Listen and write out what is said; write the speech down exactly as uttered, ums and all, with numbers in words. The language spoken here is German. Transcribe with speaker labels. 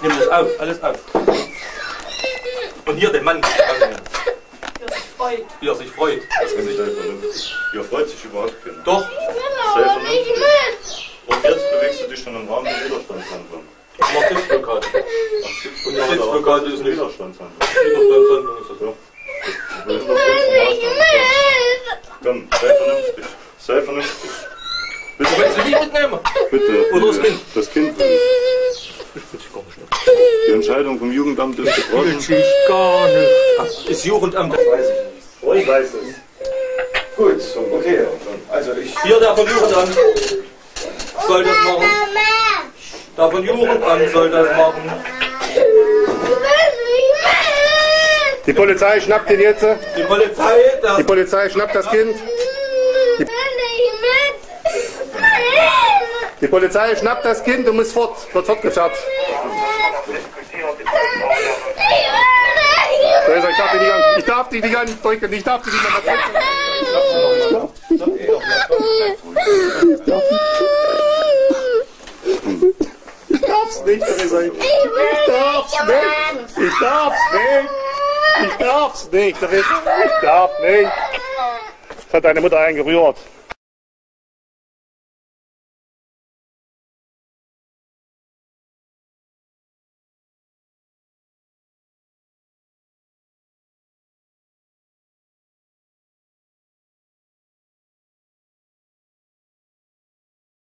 Speaker 1: Nimm das auf, alles auf. Und hier den Mann. Wie er sich freut.
Speaker 2: Das ist nicht vernünftig. Ihr freut sich überhaupt keiner.
Speaker 1: Doch.
Speaker 2: Sei vernünftig. Und jetzt bewegst du dich schon im Rahmen der Widerstandshandlung.
Speaker 1: Ich mach Sitzblockade. Und die Sitzblockade ist nicht.
Speaker 2: Widerstandshandlung.
Speaker 1: Widerstandshandlung ist das, ja.
Speaker 2: Komm, sei vernünftig. Sei vernünftig. Bitte.
Speaker 1: Willst du die mitnehmen?
Speaker 2: Bitte.
Speaker 1: Oder das Kind?
Speaker 2: Das Kind will ich. Die Entscheidung vom Jugendamt ist getroffen.
Speaker 1: Ich gar nicht. Ist Jugendamt.
Speaker 2: Das weiß ich nicht. Ich weiß es. Gut, okay. Also ich.
Speaker 1: Hier der von Jugendamt soll das machen. Der von Jugendamt soll das machen.
Speaker 3: Die Polizei schnappt ihn jetzt.
Speaker 1: Die Polizei,
Speaker 3: Die Polizei schnappt das Kind. Die, die Polizei schnappt das Kind und muss fort. Wird fortgezerrt. Ich darf die nicht an, ich darf die nicht andrücken. Ich darf die nicht mehr drücken. Ich darf's nicht, Theresa. Ich darf's nicht. Ich darf's nicht. Ich darf's nicht, Theresa. Ich darf nicht. Das hat deine Mutter eingerührt.